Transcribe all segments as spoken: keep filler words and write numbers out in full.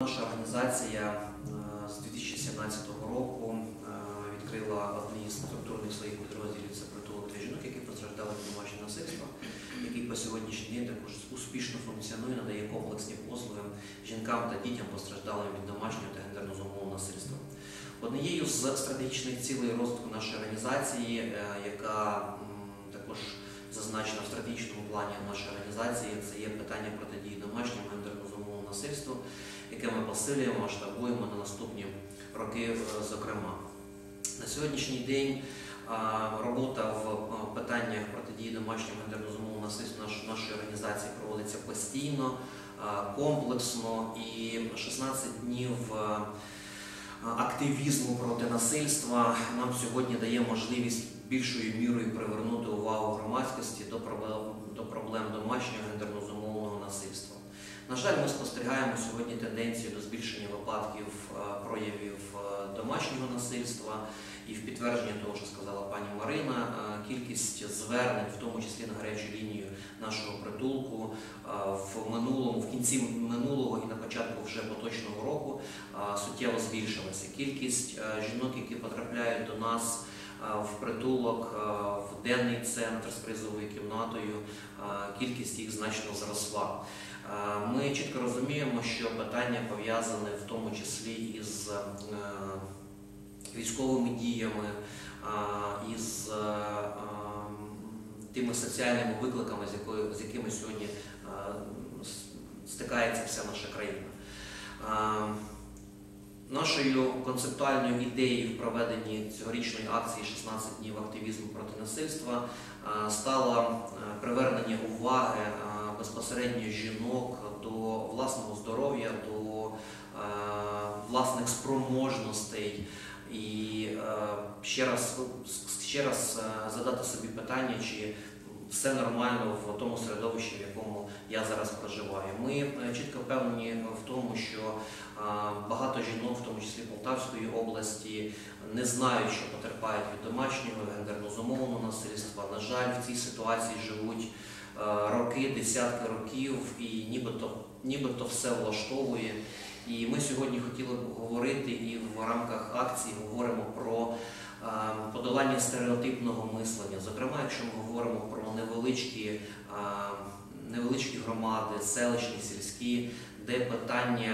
наша організація з дві тисячі сімнадцятого року відкрила одні з структурних своїх підрозділів – це притулок для жінок, які постраждали від домашнього насильства, який по сьогоднішній день також успішно функціонує, надає комплексні послуги жінкам та дітям, постраждалим від домашнього та гендерно зумовленого насильства. Однією з стратегічних цілей розвитку нашої організації, яка також зазначена в стратегічному плані нашої організації, це є питання протидії домашньому гендерно зумовленому насильству, яке ми посилюємо, масштабуємо на наступні роки, зокрема. На сьогоднішній день робота в питаннях протидії домашньому гендерно зумовленому насильству нашої організації проводиться постійно, комплексно, і шістнадцять днів активізму проти насильства нам сьогодні дає можливість більшою мірою привернути увагу громадськості до проблем, до проблем домашнього гендерно зумовленого насильства. На жаль, ми спостерігаємо сьогодні тенденцію до збільшення випадків проявів домашнього насильства, і в підтвердження того, що сказала пані Марина, кількість звернень, в тому числі на гарячу лінію нашого притулку, в минулому, в кінці минулого і на початку вже поточного року суттєво збільшилася. Кількість жінок, які потрапляють до нас в притулок, в денний центр з кризовою кімнатою, кількість їх значно зросла. Ми чітко розуміємо, що питання пов'язане в тому числі із військовими діями, із тими соціальними викликами, з якими сьогодні стикається вся наша країна. Нашою концептуальною ідеєю в проведенні цьогорічної акції шістнадцять днів активізму проти насильства стало привернення уваги безпосередньо жінок до власного здоров'я, до власних спроможностей і ще раз, ще раз задати собі питання, чи все нормально в тому середовищі, в якому я зараз проживаю. Ми чітко впевнені в тому, що багато жінок, в тому числі Полтавської області, не знають, що потерпають від домашнього гендерно зумовленого насильства. На жаль, в цій ситуації живуть роки, десятки років, і нібито, нібито все влаштовує. І ми сьогодні хотіли б говорити, і в рамках акції говоримо про подолання стереотипного мислення. Зокрема, якщо ми говоримо про невеличкі, невеличкі громади, селищні, сільські, де питання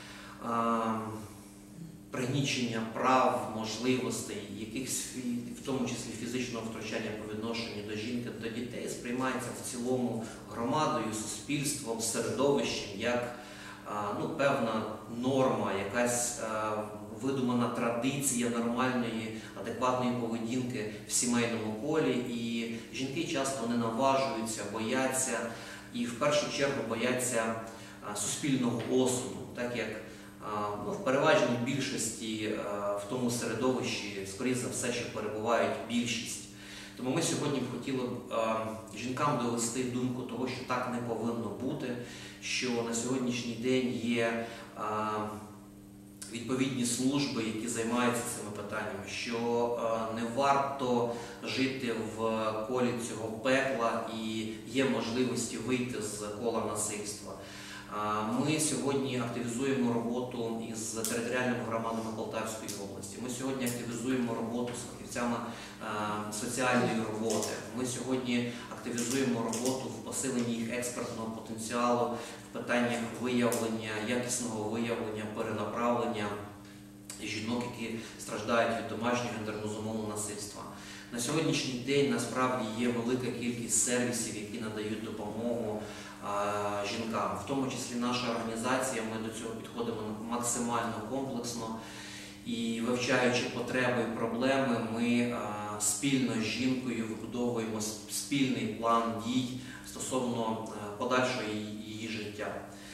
пригнічення прав, можливостей, якихось, в тому числі фізичного втручання по відношенню до жінки, до дітей, сприймається в цілому громадою, суспільством, середовищем, як ну, певна норма, якась видумана традиція нормальної, адекватної поведінки в сімейному колі, і жінки часто не наважуються, бояться, і в першу чергу бояться суспільного осуду, так як ну, в переважній більшості в тому середовищі, скоріше за все, що перебувають більшість. Тому ми сьогодні б хотіли б жінкам довести думку того, що так не повинно бути, що на сьогоднішній день є відповідні служби, які займаються цими питаннями, що не варто жити в колі цього пекла і є можливості вийти з кола насильства. Ми сьогодні активізуємо роботу із територіальними громадами Полтавської області. Ми сьогодні активізуємо роботу з фахівцями соціальної роботи. Ми сьогодні активізуємо роботу в посиленні їх експертного потенціалу, в питаннях виявлення, якісного виявлення, перенаправлення жінок, які страждають від домашнього гендерно зумовленого насильства. На сьогоднішній день насправді є велика кількість сервісів, які надають допомогу жінкам. В тому числі наша організація, ми до цього підходимо максимально комплексно і, вивчаючи потреби і проблеми, ми спільно з жінкою вибудовуємо спільний план дій стосовно подальшого її життя.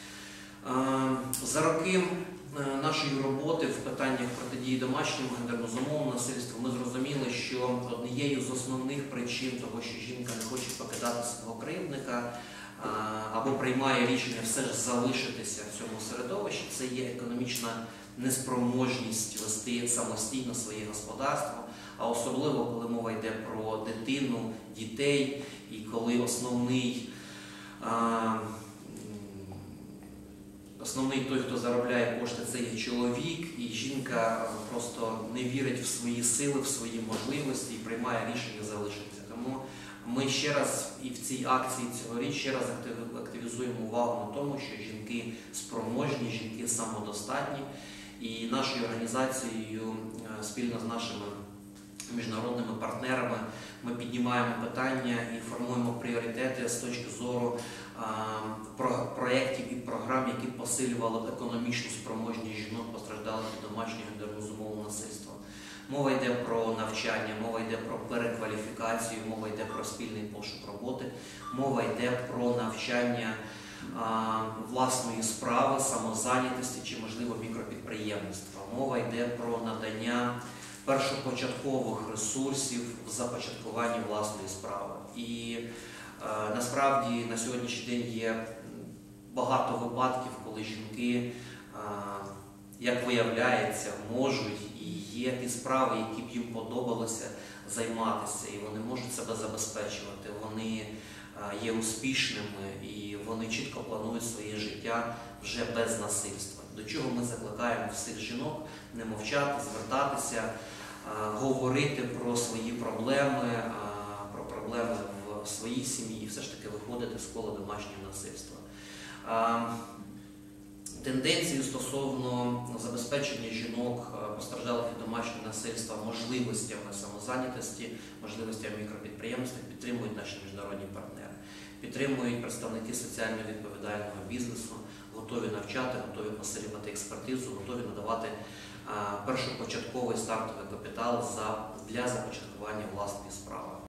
За роки нашої роботи в питаннях протидії домашньому гендерно зумовленому насильству ми зрозуміли, що однією з основних причин того, що жінка не хоче покидати свого кривдника або приймає рішення все ж залишитися в цьому середовищі, це є економічна неспроможність вести самостійно своє господарство, а особливо, коли мова йде про дитину, дітей, і коли основний основний той, хто заробляє кошти, це є чоловік, і жінка просто не вірить в свої сили, в свої можливості і приймає рішення залишитися. Тому ми ще раз і в цій акції цьогоріч ще раз активізуємо увагу на тому, що жінки спроможні, жінки самодостатні. І нашою організацією спільно з нашими міжнародними партнерами ми піднімаємо питання і формуємо пріоритети з точки зору про проєктів і програм, які посилювали б економічну спроможність жінок, постраждалих від домашнього і нерозумового насильства. Мова йде про навчання, мова йде про перекваліфікацію, мова йде про спільний пошук роботи, мова йде про навчання а, власної справи, самозайнятості чи, можливо, мікропідприємництва. Мова йде про надання першопочаткових ресурсів в започаткуванні власної справи. І е, насправді на сьогоднішній день є багато випадків, коли жінки, е, як виявляється, можуть і є ті справи, які б їм подобалося займатися, і вони можуть себе забезпечувати, вони е, є успішними і вони чітко планують своє життя вже без насильства. До чого ми закликаємо всіх жінок не мовчати, звертатися, говорити про свої проблеми, про проблеми в своїй сім'ї і все ж таки виходити з кола домашнього насильства. Тенденції стосовно забезпечення жінок, постраждалих від домашнього насильства, можливостями самозайнятості, можливостями мікропідприємництва підтримують наші міжнародні партнери, підтримують представники соціально відповідального бізнесу, готові навчати, готові посилювати експертизу, готові надавати першопочатковий стартовий капітал для започаткування власної справи.